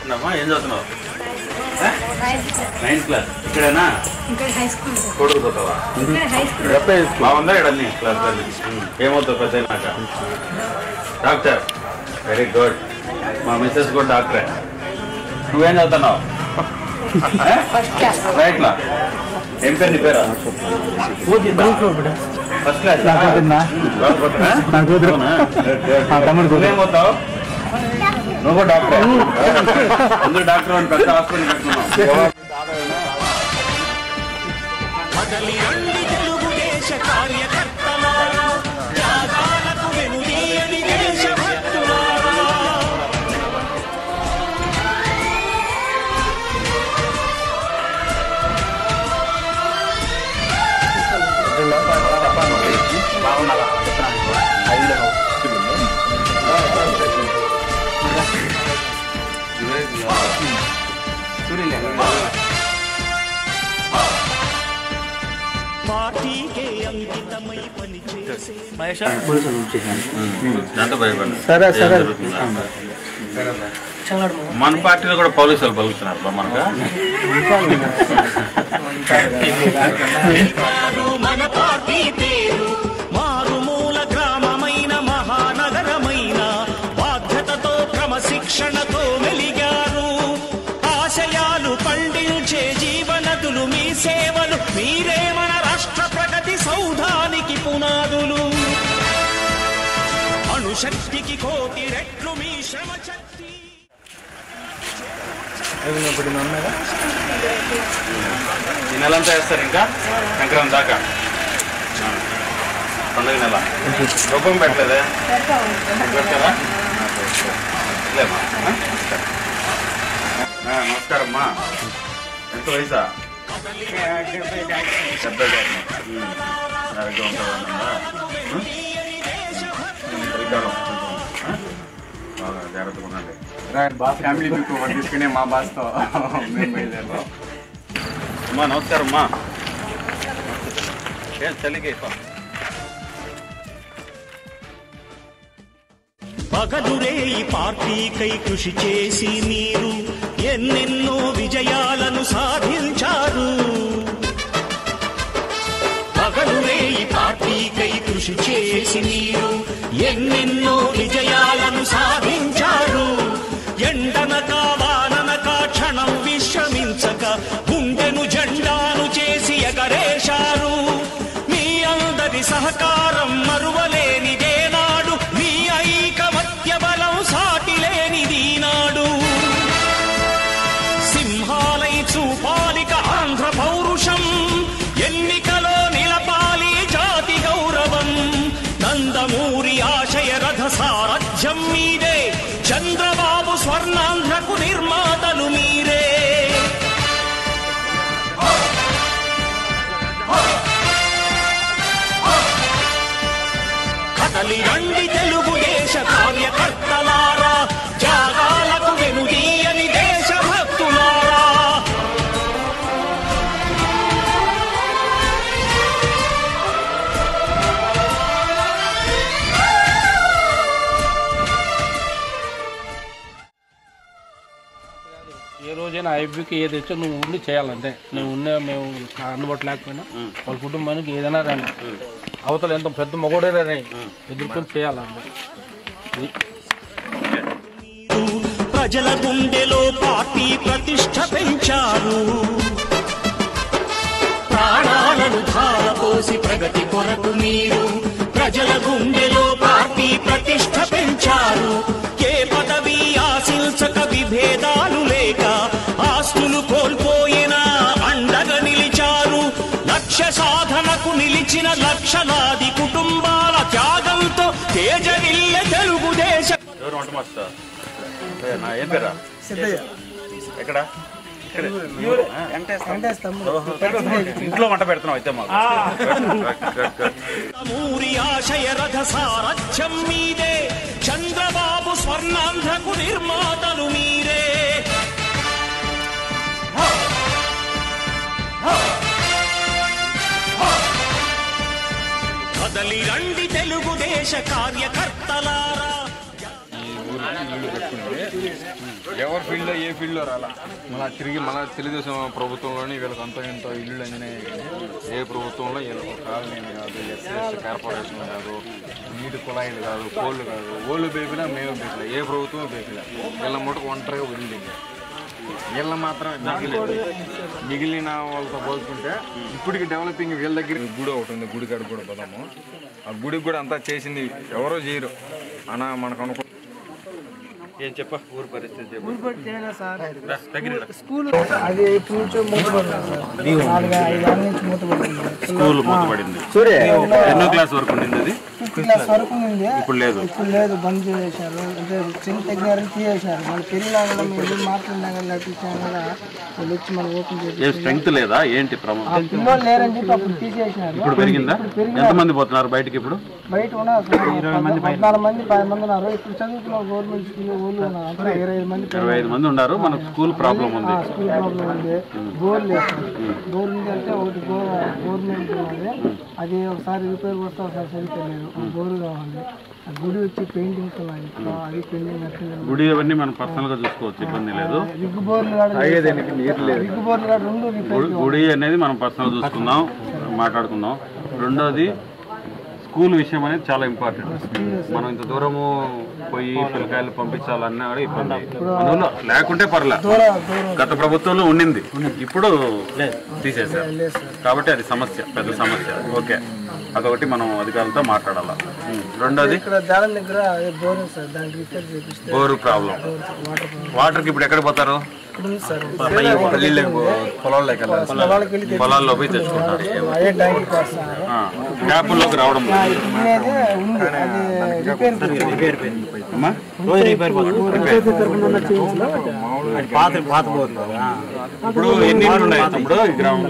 ఏం చదువుతున్నావు? 9th class. ఇక్కడేనా? కొడుకు పోతావా? బాగుందా ఇడన్నీ క్లాస్? ఏమవుతావు పెద్ద అయినాక? డాక్టర్. Very good. మా మిస్సెస్ కూడా డాక్టరే. నువ్వేం చదువుతున్నావు? రైట్ లా. ఏం పేరు నీ పేరా? First class. నువ్వేమవుతావు? నువ్వు డాక్టర్. అందరూ డాక్టర్ అని పెద్ద హాస్పిటల్ పెట్టుకున్నావు. మన పార్టీలో కూడా పోలీసులు పలుకుతున్నారు మనకు. మన పార్టీ పేరు మారుమూల గ్రామమైన మహానగరమైన బాధ్యతతో క్రమశిక్షణతో మెలిగారు. ఆశయాలు పండించే జీవనదులు మీ సేవలు. మీరే మన రాష్ట్ర ప్రగతి సౌధానికి పునాదులు. అణుశక్తికి కోటి రెట్లు మీ శ్రమ శక్తి. ఈ నెలంతా వేస్తారు ఇంకా సంక్రాంతి దాకా. పండుగ నెల రూపం పెట్టలేదే పెడతారా? లేమ్మా. నమస్కారం అమ్మా. ఎంత వయసా? 70. ఆరోగ్యం ఉంటుందా? బాగా జాగ్రత్తగా ఉండండి. బాస్ ఫ్యామిలీ తీసుకునే మా బాస్తో అమ్మా. నమస్కారం అమ్మా. ఏం చలికి పగలురే ఈ పార్టీకై కృషి చేసి మీరు ఎన్నెన్నో విజయాలను సాధించారు. పగలురే ఈ పార్టీకై కృషి చేసి మీరు ఎన్నెన్నో విజయాలను సాధించారు. ఎండనక వాననక క్షణం విశ్రమించక గుండెను జెండాను చేసి ఎగరేశారు. మీ అందరి సహకారం మరువలేనిదే నాడు. మీ ఐకమత్య బలం సాటిలేనిది నాడు. సింహాలై చూపాలిక ఆంధ్ర పౌరుషం. ఎన్నికలో నిలపాలి జాతి గౌరవం. నందమూరి ఆశయ రథ సారథ్యం మీదే. చంద్రబాబు స్వర్ణాంధ్రకు నిర్మాతలు మీరే. కదలి రండి తెలుగుదేశ కార్యకర్తలారా. త్యాగాలకు వెనుదీయని దేశభక్తులారా. ఏ రోజైనా ఐబీకి ఏది వచ్చో నువ్వు ఉండి చేయాలంటే నువ్వు మేము అందుబాటు లేకపోయినా వాళ్ళ కుటుంబానికి ఏదైనా రాని అవతల ఎంత పెద్ద మగోడే రాని ఎదుర్కొని చేయాలంటే. ప్రజల గుండెలో పార్టీ ప్రతిష్ట పెంచారు. ప్రాణాలను ధారపోసి ప్రగతి కొరకు మీరు ప్రజల గుండెలో పార్టీ ప్రతిష్ట పెంచారు. ఏ పదవి ఆశించక విభేదాలు లేక ఆస్తులు కోల్పోయినా అండగా నిలిచారు. లక్ష్య సాధనకు నిలిచిన లక్షలాది కుటుంబాల త్యాగంతో తేజరిల్లె తెలుగుదేశం. ఏం పేరా? ఎక్కడ? ఇంట్లో వంట పెడుతున్నావు అయితే మాకు. మూరి ఆశయ రథ సారథ్యం మీదే. చంద్రబాబు స్వర్ణాంధ్రకు నిర్మాతలు మీరే. కదలి రండి తెలుగుదేశ కార్యకర్తలారా. ఎవరి ఫీల్డ్లో ఏ ఫీల్డ్లో రాలా మళ్ళీ తిరిగి మళ్ళీ తెలుగుదేశం ప్రభుత్వంలోని వీళ్ళకి అంత ఇంత ఇల్లు అందినాయి. ఏ ప్రభుత్వంలో వీళ్ళకి కాలనీ కాదు, ఎస్ఎస్ కార్పొరేషన్ కాదు, నీటి కుళాయిలు కాదు, కోళ్ళు కాదు, ఓళ్ళు బేపినా మేము బేపిలా, ఏ ప్రభుత్వం బేపిలా. వీళ్ళ ముట్టుకు ఒంటరిగా వదిలింది. వీళ్ళ మాత్రం మిగిలిన వాళ్ళతో పోల్చుకుంటే ఇప్పటికి డెవలపింగ్ వీళ్ళ దగ్గర గుడి ఒకటి ఉంది, గుడి కాడ కూడా పోదాము. ఆ గుడికి కూడా అంతా చేసింది ఎవరో చేయరు అన్న మనకు అనుకో. ఏం చెప్ప ఊరు పరిస్థితి స్కూల్ అది ఇప్పుడు నుంచో మూతపడింది. 4-5 నుంచి మూతపడింది. స్కూల్ మూతపడింది. ఎన్నో క్లాస్ వరకు ఉండింది అది? 5th క్లాస్ వరకు ఉంది. ఇప్పుడు లేదు. బంద్ చేసేసారు. అంటే చిన్న తగ్గారని తీసేసారు. మన పెళ్ళిలా కూడా మేము మాట్లాడినా కానీ టీచర్ కూడా వాళ్ళు వచ్చి మనం ఓపెన్ చేసి స్ట్రెంగ్త్ లేదా ఏంటి పిల్లలు లేరని చెప్పి అప్పుడు తీసేసినారు. ఇప్పుడు పెరిగిందా? ఎంతమంది పోతున్నారు బయటకి? ఇప్పుడు బయట ఉన్నారు 14 మంది 10 మంది ఉన్నారు. ఇప్పుడు చదువుతున్న గవర్నమెంట్ స్కూల్ వాళ్ళు ఉన్నారు. 25 మంది ఉన్నారు. మనకు స్కూల్ ప్రాబ్లం ఉంది. స్కూల్ ప్రాబ్లం ఉంది. బోర్ లేదు. బోర్ ఉంది అంటే ఒకటి గవర్నమెంట్ ఉన్నది. అది ఒకసారి రిపేర్ వస్తే ఒకసారి సరిపోలేదు. బోర్ కావాలి. ఆ గుడి వచ్చి పెయింటింగ్స్ ఉన్నాయి. అది పెయింటింగ్ గుడి అవన్నీ మనం పర్సనల్ గా చూసుకోవచ్చు, ఇబ్బంది లేదు. రిగ్గు బోర్లు కూడా 2 రిపేర్. గుడి అనేది మనం పర్సనల్ చూసుకుందాం, మాట్లాడుకుందాం. రెండోది స్కూల్ విషయం అనేది చాలా ఇంపార్టెంట్. మనం ఇంత దూరము పోయి పిల్లకాయలు పంపించాలన్నా కూడా ఇబ్బంది. అందులో లేకుంటే పర్లే. గత ప్రభుత్వంలో ఉండింది, ఇప్పుడు తీసేశారు. కాబట్టి అది సమస్య, పెద్ద సమస్య. ఓకే, అదొకటి మనం అధికారులతో మాట్లాడాలి. రెండోది బోరు ప్రాబ్లం. వాటర్కి ఇప్పుడు ఎక్కడ పోతారు? పొలాల్లో పోయి తెచ్చుకుంటారు. ట్యాపుల్లోకి రావడం ఇప్పుడు ఎన్ని ఉన్నాయి? ఇప్పుడు గ్రామంలో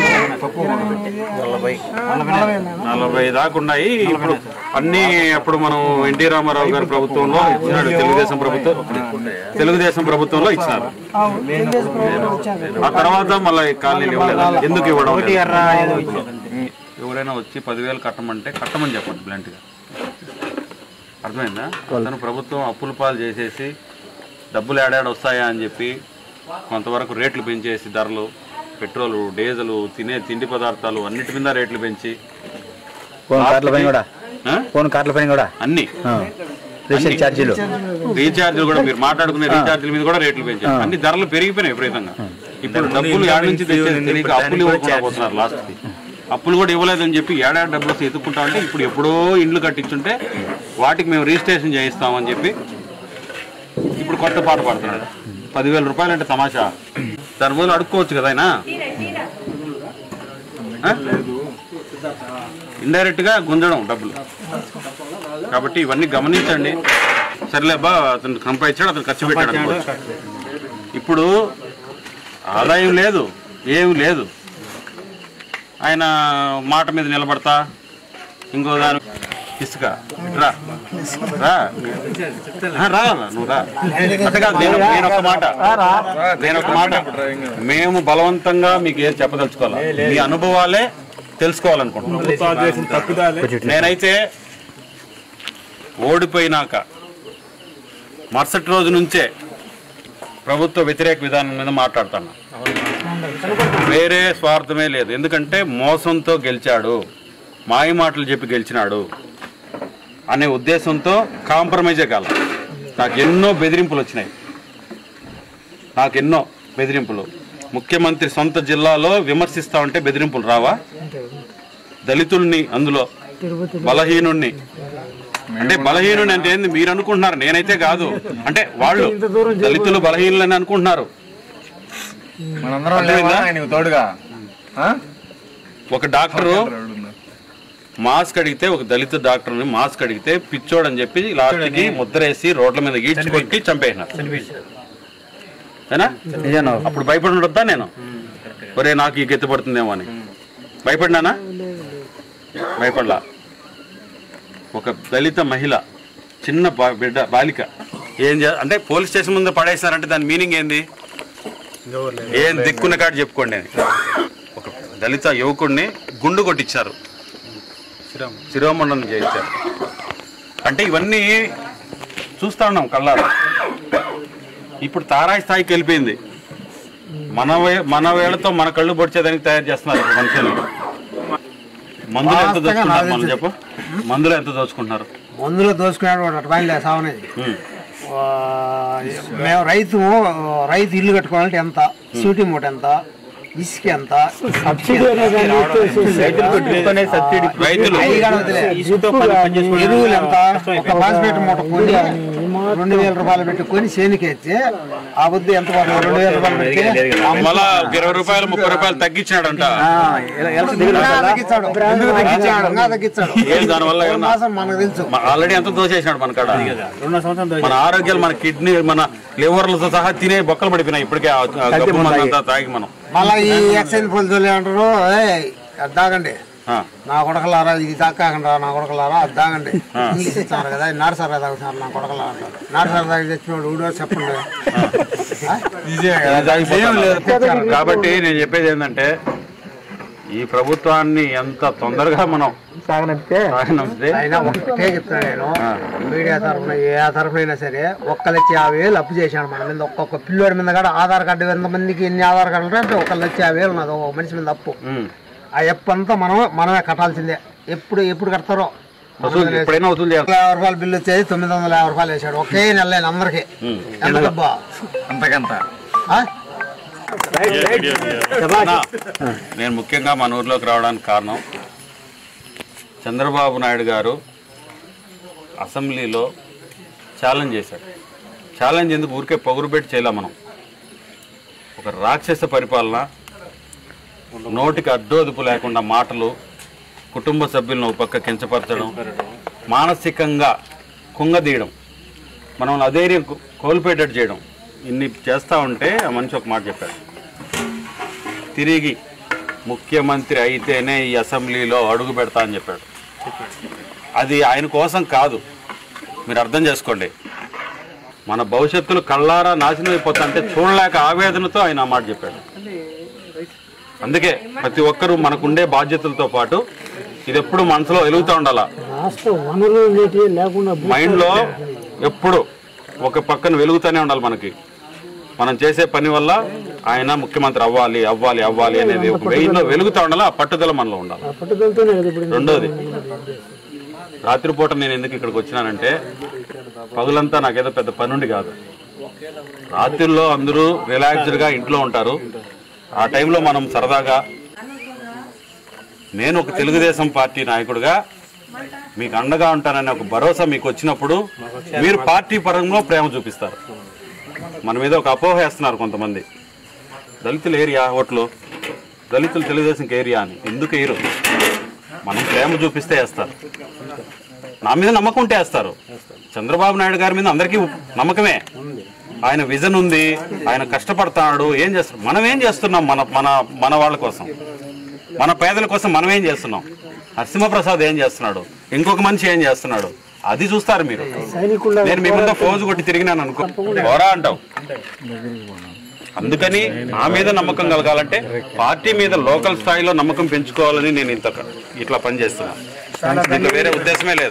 40 దాకా ఉన్నాయి. ఇప్పుడు అన్ని అప్పుడు మనం ఎన్టీ రామారావు గారి ప్రభుత్వంలో ఇచ్చినాడు, తెలుగుదేశం ప్రభుత్వంలో ఇచ్చినారు. ఆ తర్వాత మళ్ళీ కాలనీలు ఇవ్వలేదు. ఎందుకు ఇవ్వడం? ఎవరైనా వచ్చి 10,000 కట్టమంటే కట్టమని చెప్పండి బ్లంట్గా. అర్థమైందా? తను ప్రభుత్వం అప్పుల పాలు చేసేసి డబ్బులు ఏడాడు వస్తాయా అని చెప్పి కొంతవరకు రేట్లు పెంచేసి ధరలు, పెట్రోలు, డీజిల్, తినే తిండి పదార్థాలు అన్నిటి మీద రేట్లు పెంచి అన్ని రీఛార్జీలు కూడా మీరు మాట్లాడుకునే రీఛార్జీల మీద కూడా రేట్లు పెంచారు. అన్ని ధరలు పెరిగిపోయినాయి విపరీతంగా. ఇప్పుడు డబ్బులు ఏడాది నుంచి తెచ్చేది తెలియక అప్పులు ఇవ్వకుండా పోతున్నారు. లాస్ట్కి అప్పులు కూడా ఇవ్వలేదని చెప్పి ఏడాది డబ్బులు వస్తే ఎత్తుకుంటా ఉంటే ఇప్పుడు ఎప్పుడో ఇండ్లు కట్టించుంటే వాటికి మేము రిజిస్ట్రేషన్ చేయిస్తామని చెప్పి ఇప్పుడు కొత్త పాట పాడుతున్నాడు. 10,000 రూపాయలు అంటే తమాషా. దాని బదులు అడుక్కోవచ్చు కదా ఆయన. ఇండైరెక్ట్ గా గుంజడం డబ్బులు. కాబట్టి ఇవన్నీ గమనించండి. సరేలేబ్బా, అతను సంపాదించాడు, అతను ఖర్చు పెట్టాడు అనుకోవచ్చు. ఇప్పుడు ఆదాయం లేదు, ఏమి లేదు. ఆయన మాట మీద నిలబడతా ఇంకో దాని ఇసుక రా రా రా నువ్వు రా. నేనొక మాట మేము బలవంతంగా మీకు ఏది చెప్పదలుచుకోవాలి, మీ అనుభవాలే తెలుసుకోవాలనుకుంటున్నాం. నేనైతే ఓడిపోయినాక మరుసటి రోజు నుంచే ప్రభుత్వ వ్యతిరేక విధానం మీద మాట్లాడుతున్నా. వేరే స్వార్థమే లేదు. ఎందుకంటే మోసంతో గెలిచాడు, మాయ మాటలు చెప్పి గెలిచినాడు అనే ఉద్దేశంతో కాంప్రమైజే కాల. నాకు ఎన్నో బెదిరింపులు వచ్చినాయి, ముఖ్యమంత్రి సొంత జిల్లాలో విమర్శిస్తా ఉంటే బెదిరింపులు రావా? దళితుల్ని, అందులో బలహీనుణ్ణి, అంటే బలహీనుని అంటే ఏంది మీరు అనుకుంటున్నారు, నేనైతే కాదు. అంటే వాళ్ళు దళితులు బలహీనులని అనుకుంటున్నారు. ఒక డాక్టరు మాస్క్ అడిగితే, ఒక దళిత డాక్టర్ని మాస్క్ అడిగితే పిచ్చోడని చెప్పి లాస్ట్కి ముద్రేసి రోడ్ల మీద ఈడ్చి కొట్టి చంపేసినారు. అప్పుడు భయపడి ఉండొద్దా నేను? ఒరే నాకు ఈ గెత్తి పడుతుందేమో అని భయపడినానా? భయపడలా. ఒక దళిత మహిళ, చిన్న బిడ్డ, బాలిక ఏం అంటే పోలీస్ స్టేషన్ ముందు పడేస్తారంటే దాని మీనింగ్ ఏంది? ఏం దిక్కున్న కాడ చెప్పుకోండి అని. ఒక దళిత యువకుడిని గుండు కొట్టించారు, శిరోమండనం చేయించారు. అంటే ఇవన్నీ చూస్తా ఉన్నాం కళ్ళారా. ఇప్పుడు తారాయి స్థాయికి వెళ్ళిపోయింది. మన వేళతో మన కళ్ళు పొడిచేదానికి తయారు చేస్తున్నారు మనుషులు. మందులు ఎంత దోచుకుంటారు మనం చెప్పు? మందులు ఎంత దోచుకుంటున్నారు? మందులో దోచుకున్నాడు సావనేది. మేము రైతు ఇల్లు కట్టుకోవాలంటే ఎంత, సూటి మూట ఎంత, ఇసుక ఎంత, ఎరువులు ఎంత, ఒక బాస్పేట మూట కొని 2000 రూపాయలు పెట్టి కొని చేనికేస్తే ఆ బుద్ధి ఎంత పడుతుంది? 2000 రూపాయలు పెట్టి 20 రూపాయలు 30 రూపాయలు తగ్గించాడంట. దానివల్ల మనకు తెలుసు ఆల్రెడీ ఎంత దోచేసినాడు మన కాడ. మన ఆరోగ్యాలు, మన కిడ్నీ, మన లివర్లతో సహా తినే బొక్కలు పడిపోయినాయి ఇప్పటికే తాగి. మనం మళ్ళీ ఈ ఎక్సైజ్ పోలీసులు అంటారు, అది తాగండి నా కొడకలారా, ఇది తాకాకండి నా కొడకలారా, అది తాగండి. ఇంగ్లీష్ ఇచ్చారు కదా, నాటుసారా తాగుతున్నారు నా కొడకలారా అంటారు. నాటుసారా తాగి తెచ్చినోడు ఊడో చెప్పండి. కాబట్టి నేను చెప్పేది ఏంటంటే, ఈ ప్రభుత్వాన్ని ఎంత తొందరగా మనం సాగనంపితే అయినా ఒకటే చెప్తాను నేను, మీడియా తరఫున ఏ తరఫునైనా సరే 1,50,000 అప్పు చేశాడు మన మీద. ఒక్కొక్క పిల్లోడి మీద కూడా ఆధార్ కార్డు ఎంతమందికి ఎన్ని ఆధార్ కార్డులు అంటే 1,50,000 ఉన్నది ఒక మనిషి మీద అప్పు. ఆ అప్పు అంతా మనమే కట్టాల్సిందే. ఎప్పుడు కడతారో ఎప్పుడైనా వసూలు చేయాలి. 50 రూపాయలు బిల్లు వచ్చేది 950 రూపాయలు వేసాడు ఒకే నెల అందరికి. ఎంత డబ్బా అంతకంత. నేను ముఖ్యంగా మన ఊర్లోకి రావడానికి కారణం, చంద్రబాబు నాయుడు గారు అసెంబ్లీలో ఛాలెంజ్ చేశాడు. ఛాలెంజ్ ఎందుకు ఊరికే పొగురు పెట్టి చేయలే. మనం ఒక రాక్షస పరిపాలన, నోటికి అడ్డోదుపు లేకుండా మాటలు, కుటుంబ సభ్యులను ఒక పక్క కించపరచడం, మానసికంగా కుంగదీయడం, మనం అధైర్యం కోల్పోయేటట్టు చేయడం, ఇన్ని చేస్తూ ఉంటే ఆ మనిషి ఒక మాట చెప్పాడు, తిరిగి ముఖ్యమంత్రి అయితేనే ఈ అసెంబ్లీలో అడుగు పెడతా అని చెప్పాడు. అది ఆయన కోసం కాదు, మీరు అర్థం చేసుకోండి. మన భవిష్యత్తులు కళ్ళారా నాశనం అయిపోతా అంటే చూడలేక ఆవేదనతో ఆయన ఆ మాట చెప్పాడు. అందుకే ప్రతి ఒక్కరూ మనకుండే బాధ్యతలతో పాటు ఇది ఎప్పుడు మనసులో వెలుగుతూ ఉండాల. మైండ్లో ఎప్పుడు ఒక పక్కన వెలుగుతూనే ఉండాలి. మనకి మనం చేసే పని వల్ల ఆయన ముఖ్యమంత్రి అవ్వాలి అవ్వాలి అవ్వాలి అనేది ఒక మెయిన్లో వెలుగుతూ ఉండాలి. ఆ పట్టుదల మనలో ఉండాలి. రెండోది, రాత్రిపూట నేను ఎందుకు ఇక్కడికి వచ్చినానంటే, పగులంతా నాకేదో పెద్ద పనుండి కాదు. రాత్రుల్లో అందరూ రిలాక్స్డ్గా ఇంట్లో ఉంటారు. ఆ టైంలో మనం సరదాగా, నేను ఒక తెలుగుదేశం పార్టీ నాయకుడిగా మీకు అండగా ఉంటాననే ఒక భరోసా మీకు వచ్చినప్పుడు మీరు పార్టీ పరంలో ప్రేమ చూపిస్తారు. మన మీద ఒక అపోహ వేస్తున్నారు కొంతమంది, దళితుల ఏరియా ఓట్లు, దళితులు తెలుగుదేశంకి ఏరియా అని. ఎందుకు వేయరు? మనం ప్రేమ చూపిస్తే వేస్తారు. నా మీద నమ్మకం ఉంటే వేస్తారు. చంద్రబాబు నాయుడు గారి మీద అందరికీ నమ్మకమే. ఆయన విజన్ ఉంది, ఆయన కష్టపడతాడు. ఏం చేస్తున్నాం? మనం ఏం చేస్తున్నాం? మన మన మన వాళ్ళ కోసం, మన పేదల కోసం మనం ఏం చేస్తున్నాం? నరసింహప్రసాద్ ఏం చేస్తున్నాడు? ఇంకొక మనిషి ఏం చేస్తున్నాడు? అది చూస్తారు మీరు. నేను మీ ముందు ఫోజు కొట్టి తిరిగినాను అనుకో, పోరా అంటావు. అందుకని నా మీద నమ్మకం కలగాలంటే పార్టీ మీద లోకల్ స్థాయిలో నమ్మకం పెంచుకోవాలని నేను ఇట్లా పనిచేస్తున్నాను. దీంట్లో వేరే ఉద్దేశమే లేదు.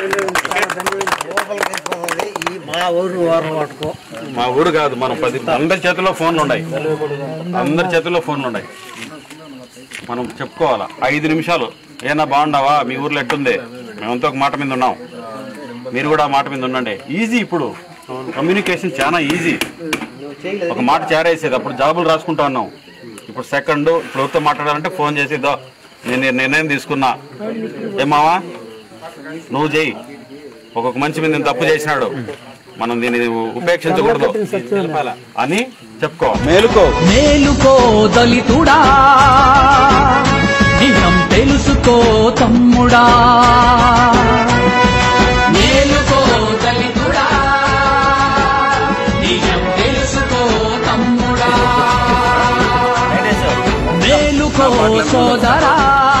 మా ఊరు కాదు, మనం అందరి చేతిలో ఫోన్లు ఉన్నాయి. అందరి చేతిలో ఫోన్లు ఉన్నాయి. మనం చెప్పుకోవాలా. 5 నిమిషాలు, ఏనా బాగుండవా, మీ ఊర్లో ఎట్టుంది, మేమంతా ఒక మాట మీద ఉన్నాం, మీరు కూడా ఆ మాట మీద ఉండండి. ఈజీ. ఇప్పుడు కమ్యూనికేషన్ చాలా ఈజీ. ఒక మాట చేరేసేది. అప్పుడు జాబులు రాసుకుంటా ఉన్నాం. ఇప్పుడు సెకండ్, ఇప్పుడు ఎవరితో మాట్లాడాలంటే ఫోన్ చేసేదో, నేను నిర్ణయం తీసుకున్నా, ఏమావా నువ్వు చెయ్యి, ఒక్కొక్క మనిషి మీద నేను తప్పు చేసినాడు, మనం దీన్ని ఉపేక్షించకూడదు అని చెప్పుకోవాలి. మేలుకో మేలుకో దళితుడా, నిజం తెలుసుకో తమ్ముడా. మేలుకో దళితుడా, నిజం తెలుసుకో తమ్ముడా. మేలుకో సోదరా.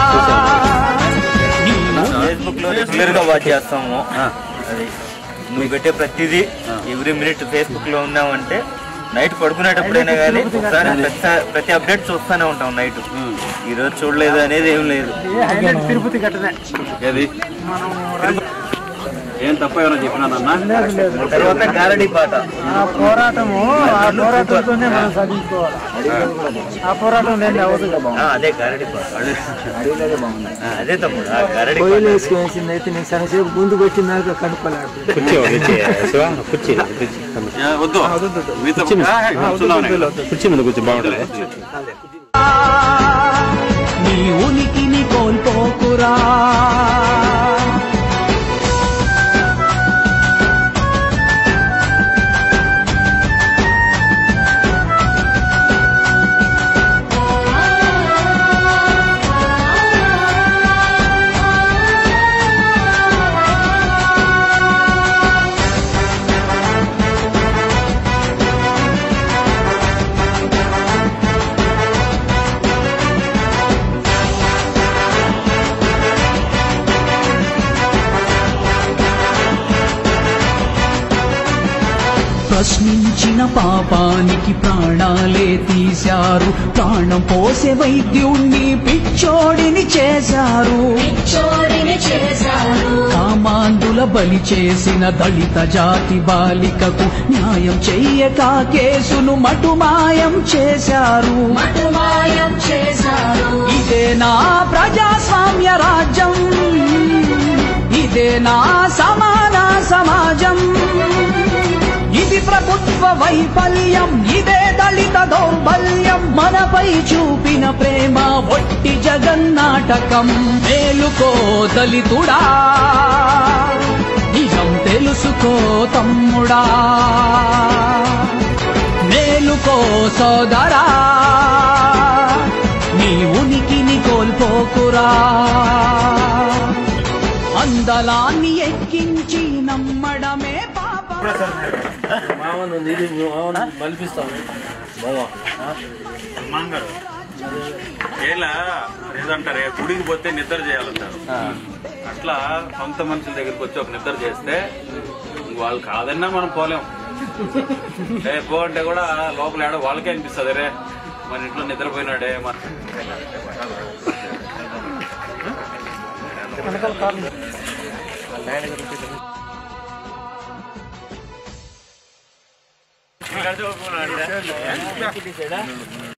ఫేస్బుక్ లో రెగ్యులర్ గా వాచ్ చేస్తాము. అది నువ్వు పెట్టే ప్రతిదీ ఎవ్రీ మినిట్ ఫేస్బుక్ లో ఉన్నామంటే నైట్ పడుకునేటప్పుడైనా కానీ ఒకసారి ప్రతి అప్డేట్ చూస్తూనే ఉంటాం. నైట్ ఈ రోజు చూడలేదు అనేది ఏం లేదు. తిరుపతి కట్టనే ఏది ఏం తప్ప ఏమైనా చెప్పినానన్నా? తర్వాత గారడి పాట ఆ పోరాటంతోనే మనం సాధించుకోవాలి. ఆ పోరాటం లేని అవదు కదా. అదే గారడి పాట అదే తమ్ముడు ఆ గారడి కోయిలు వేసుకునేసింది అయితే నేను సగసేపు ముందుకు వచ్చిందాక కనుక్కోలేదు. వద్దు కుర్చీ మీద కూర్చో బాగుంటుంది. నీ ఉనికిని కోల్పోకురా. ప్రశ్నించిన పాపానికి ప్రాణాలే తీశారు. ప్రాణం పోసే వైద్యుణ్ణి పిచ్చోడిని చేశారు. కామాంధుల బలి చేసిన దళిత జాతి బాలికకు న్యాయం చెయ్యక కేసును మటుమాయం చేశారు. ఇదే నా ప్రజాస్వామ్య రాజ్యం, ఇదే నా సమాన సమాజం. ఇది ప్రభుత్వ వైఫల్యం, ఇదే దళిత దౌర్బల్యం. మనపై చూపిన ప్రేమ ఒట్టి జగన్నాటకం. మేలుకో దళితుడా, నిజం తెలుసుకో తమ్ముడా. మేలుకో సోదరా, నీ ఉనికిని కోల్పోకురా. అందలాన్ని ఎక్కించి నమ్మడమే పాపం. ఏదంటారే గుడికి పోతే నిద్ర చేయాలంటారు. అట్లా సొంత మనుషుల దగ్గరికి వచ్చి ఒక నిద్ర చేస్తే వాళ్ళు కాదన్నా మనం పోలేం. పో అంటే కూడా లోపల ఏడో వాళ్ళకే అనిపిస్తుంది, రే మన ఇంట్లో నిద్రపోయినాడే మన